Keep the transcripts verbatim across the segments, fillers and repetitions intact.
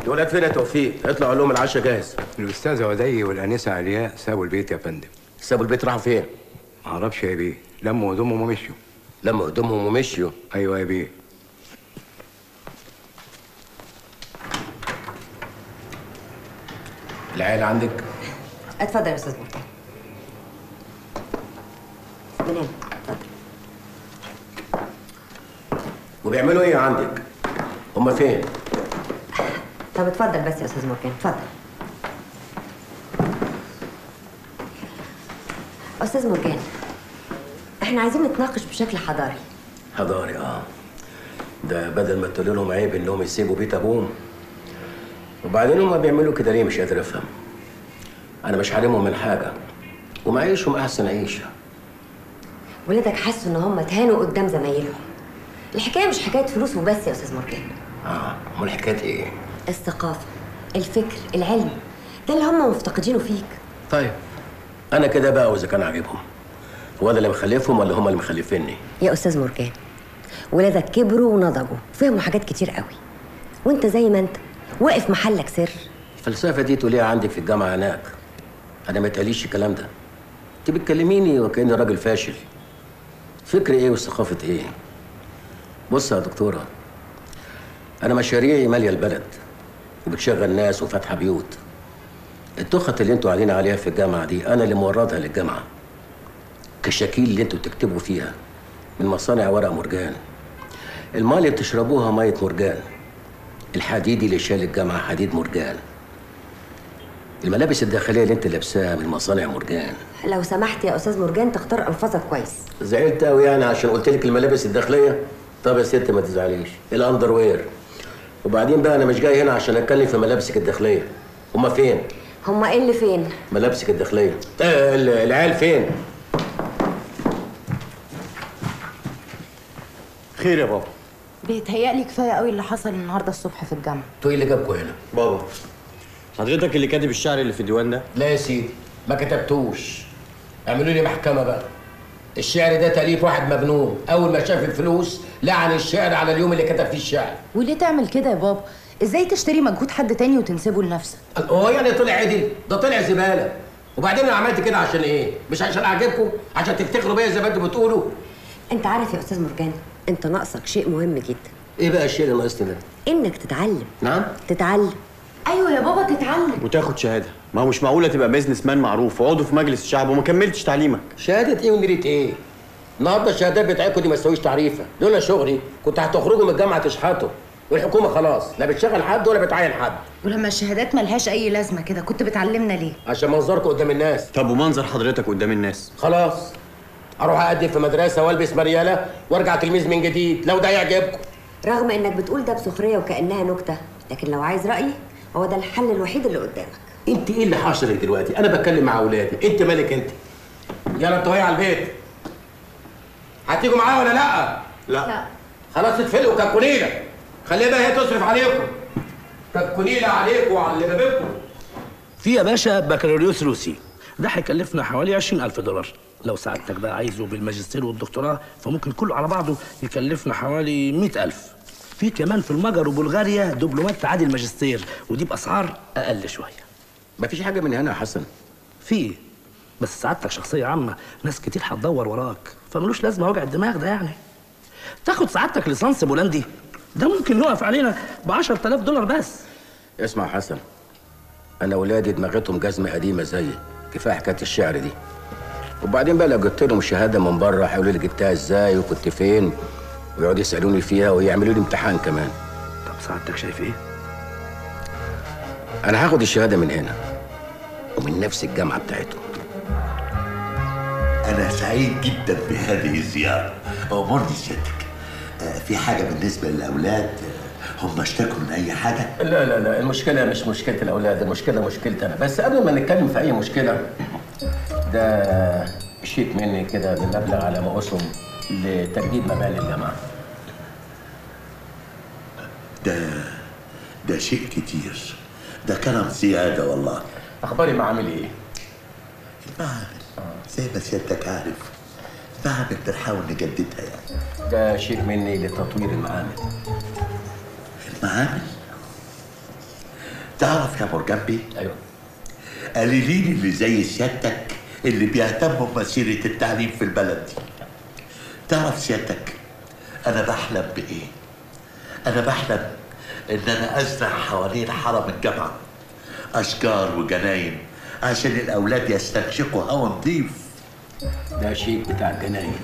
الولاد فين يا توفيق؟ اطلعوا لهم العشاء جاهز. الاستاذه ودي والانسه علياء سابوا البيت يا فندم. سابوا البيت راحوا فين؟ معرفش يا بيه، لموا هدومهم ومشيوا. لموا هدومهم ومشيوا؟ ايوه يا بيه. العيال عندك؟ اتفضل يا استاذ مرتضى. من هنا اتفضل. وبيعملوا ايه عندك؟ هما فين؟ طب اتفضل بس يا استاذ مرجان، اتفضل. استاذ مرجان، احنا عايزين نتناقش بشكل حضاري. حضاري؟ اه. ده بدل ما تقول لهم عيب انهم يسيبوا بيت ابوهم. وبعدين هما بيعملوا كده ليه؟ مش قادر افهم. انا مش حارمهم من حاجه ومعيشهم احسن عيشه. ولادك حسوا ان هم اتهانوا قدام زمايلهم. الحكايه مش حكايه فلوس وبس يا استاذ مرجان. اه، امال الحكايه ايه؟ الثقافه، الفكر، العلم، ده اللي هم مفتقدينه فيك. طيب انا كده بقى، واذا كان عاجبهم هو انا اللي مخلفهم ولا هم اللي مخلفيني؟ يا استاذ مرجان، ولادك كبروا ونضجوا، فهموا حاجات كتير قوي، وانت زي ما انت واقف محلك سر. الفلسفه دي تقوليها عندك في الجامعه هناك، انا ما تقاليش الكلام ده. انت بتكلميني وكاني راجل فاشل. فكر ايه وثقافه ايه؟ بص يا دكتوره، انا مشاريعي ماليه البلد وبتشغل ناس وفاتحه بيوت. التخت اللي انتوا قاعدين عليها في الجامعه دي انا اللي موردها للجامعه. كشاكيل اللي انتوا بتكتبوا فيها من مصانع ورق مرجان. الميه اللي بتشربوها ميه مرجان. الحديد اللي شال الجامعه حديد مرجان. الملابس الداخليه اللي انت لابساها من مصانع مرجان. لو سمحت يا استاذ مرجان تختار الفاظك كويس. زعلت قوي يعني عشان قلت لك الملابس الداخليه؟ طب يا ست ما تزعليش، الاندر وير. وبعدين بقى انا مش جاي هنا عشان اتكلم في ملابسك الداخليه. هما فين؟ هما ايه اللي فين؟ ملابسك الداخليه. آه العيال فين؟ خير يا بابا. بيتهيألي كفايه قوي اللي حصل النهارده الصبح في الجامعه. انتوا ايه اللي جابكوا هنا؟ بابا حضرتك اللي كاتب الشعر اللي في الديوان ده؟ لا يا سيدي ما كتبتوش. اعملوا لي محكمه بقى. الشعر ده تأليف واحد مجنون، اول ما شاف الفلوس لعن الشعر على اليوم اللي كتب فيه الشعر. وليه تعمل كده يا بابا؟ ازاي تشتري مجهود حد تاني وتنسبه لنفسك؟ هو يعني طلع عدل؟ ده طلع زباله. وبعدين انا عملت كده عشان ايه؟ مش عشان اعجبكم؟ عشان تفتخروا بيا زي ما انتوا بتقولوا؟ انت عارف يا استاذ مرجان، انت ناقصك شيء مهم جدا. ايه بقى الشيء اللي ناقصني ده؟ انك تتعلم. نعم؟ تتعلم. ايوه يا بابا تتعلم وتاخد شهاده. ما هو مش معقوله تبقى بيزنس مان معروف وعضو في مجلس الشعب وما كملتش تعليمك. شهاده ايه ونيره ايه؟ النهارده الشهادات بتاعتكم دي ما تسويش تعريفه. لولا شغلي كنت هتخرجوا من الجامعه تشحطوا. والحكومه خلاص لا بتشغل حد ولا بتعين حد. ولما الشهادات ملهاش اي لازمه كده كنت بتعلمنا ليه؟ عشان منظركم قدام الناس. طب ومنظر حضرتك قدام الناس؟ خلاص اروح اقدم في مدرسه والبس مرياله وارجع تلميذ من جديد لو ده يعجبكم. رغم انك بتقول ده بسخريه وكانها نكته، لكن لو عايز رايي هو ده الحل الوحيد اللي قدامك. انت ايه اللي حاصل دلوقتي؟ انا بتكلم مع اولادي، انت مالك انت؟ يلا انتوا على البيت. هتيجوا معايا ولا لا؟ لا لا. خلاص اتفلقوا ككونيله. خليها بقى هي تصرف عليكم. ككونيله عليكم وعلى اللي بابكم. في يا باشا بكالوريوس روسي، ده هيكلفنا حوالي عشرين ألف دولار. لو سعادتك بقى عايزه بالماجستير والدكتوراه فممكن كله على بعضه يكلفنا حوالي مئة ألف. في كمان في المجر وبلغاريا دبلومات تعادل الماجستير ودي بأسعار أقل شوية. مفيش حاجة من هنا يا حسن. في، بس سعادتك شخصية عامة، ناس كتير هتدور وراك، فملوش لازمة وجع الدماغ ده يعني. تاخد سعادتك ليسانس بولندي، ده ممكن يقف علينا ب عشرة آلاف دولار بس. اسمع يا حسن، أنا ولادي دماغتهم جزمة قديمة زيي، كفاية حكاية الشعر دي. وبعدين بقى لو جبت لهم شهادة من بره هيقولوا لي جبتها ازاي وكنت فين، ويقعدوا يسألوني فيها ويعملوا لي امتحان كمان. طب سعادتك شايف ايه؟ أنا هاخد الشهادة من هنا ومن نفس الجامعة بتاعتهم. أنا سعيد جدا بهذه الزيارة. أمرني سيادتك، في حاجة بالنسبة للأولاد؟ هم اشتكوا من أي حاجة؟ لا لا لا، المشكلة مش مشكلة الأولاد، المشكلة مشكلتي أنا. بس قبل ما نتكلم في أي مشكلة، ده شيك مني كده بمبلغ على ما أسهم لتجديد مباني الجامعة. ده ده شيء كتير، ده كلام زيادة والله. أخبار المعامل إيه؟ المعامل زي ما سيادتك عارف، المعامل بنحاول نجددها يعني. ده شيك مني لتطوير المعامل. المعامل؟ تعرف يا مرجبي؟ ايوه. قليلين اللي زي سيادتك اللي بيهتموا بمسيرة التعليم في البلد دي. تعرف سيادتك أنا بحلم بإيه؟ أنا بحلم إن أنا أزرع حوالين حرم الجامعة أشجار وجناين عشان الأولاد يستنشقوا هوا نظيف. ده شيء بتاع الجناين.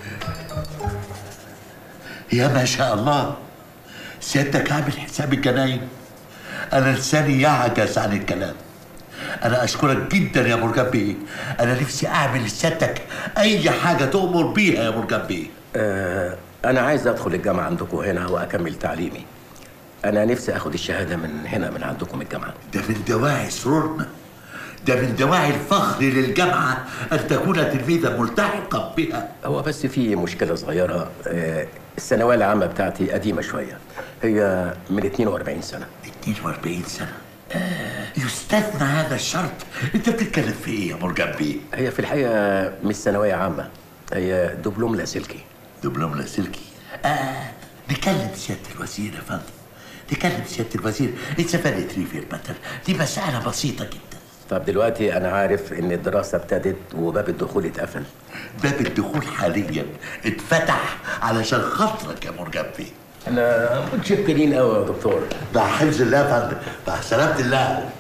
يا ما شاء الله، سيادتك عامل حساب الجناين؟ أنا لساني يعجز عن الكلام. أنا أشكرك جدا يا مرجبي، أنا نفسي أعمل لسيادتك أي حاجة تؤمر بيها يا مرجبي. آه انا عايز ادخل الجامعه عندكم هنا واكمل تعليمي. انا نفسي اخد الشهاده من هنا من عندكم الجامعه. ده من دواعي سرورنا، ده من دواعي الفخر للجامعة أن تكون تلميذا ملتحقا بها. هو بس في مشكله صغيره، آه الثانويه العامه بتاعتي قديمه شويه، هي من اتنين واربعين سنه. اتنين واربعين سنة؟ آه يستثنى هذا الشرط. أنت بتتكلم في إيه يا مرجبي؟ هي في الحقيقه مش ثانويه عامه، هي دبلوم لاسلكي. دبلوم لاسلكي؟ آه نكلم سيادة الوزير يا فندم، نكلم سيادة الوزير. اتسفلت ريفير مثلا، دي مسألة بسيطة جدا. طب دلوقتي انا عارف ان الدراسه ابتدت وباب الدخول اتقفل. باب الدخول حاليا اتفتح علشان خاطرك يا مرجبي. انا متشكرين قوي يا دكتور. مع حفظ الله يا فندم، مع سلامة الله.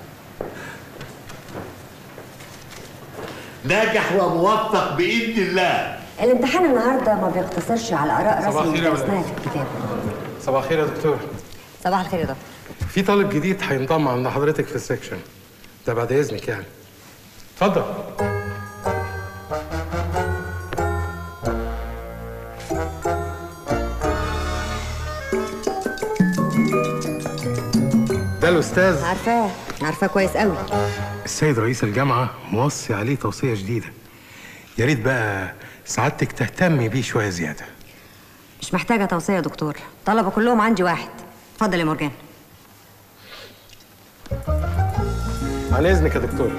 ناجح وموفق بإذن الله. الامتحان النهارده ما بيقتصرش على اراء صباح رسمي الخير يا درسناها ولاد. في الكتاب. صباح الخير يا دكتور. صباح الخير يا دكتور. في طالب جديد هينضم عند حضرتك في السكشن ده بعد اذنك يعني. اتفضل. ده الاستاذ. عارفاه عارفاه كويس قوي. السيد رئيس الجامعه موصي عليه توصيه جديده، يا ريت بقى سعادتك تهتمي بيه شويه زياده. مش محتاجه توصيه يا دكتور، طلبه كلهم عندي واحد. اتفضل يا مرجان. عن اذنك يا دكتور.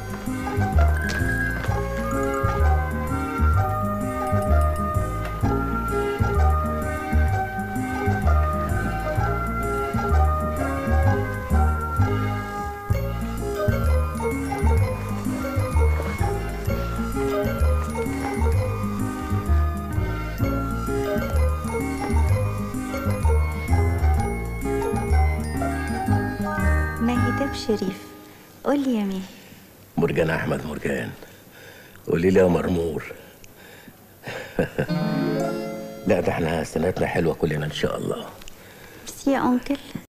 ماهي شريف، قول لي يا ماهي. مرجان احمد مرجان. قولي لي يا مرمور. لا ده احنا سنتنا حلوه كلنا ان شاء الله. ميرسي يا انكل.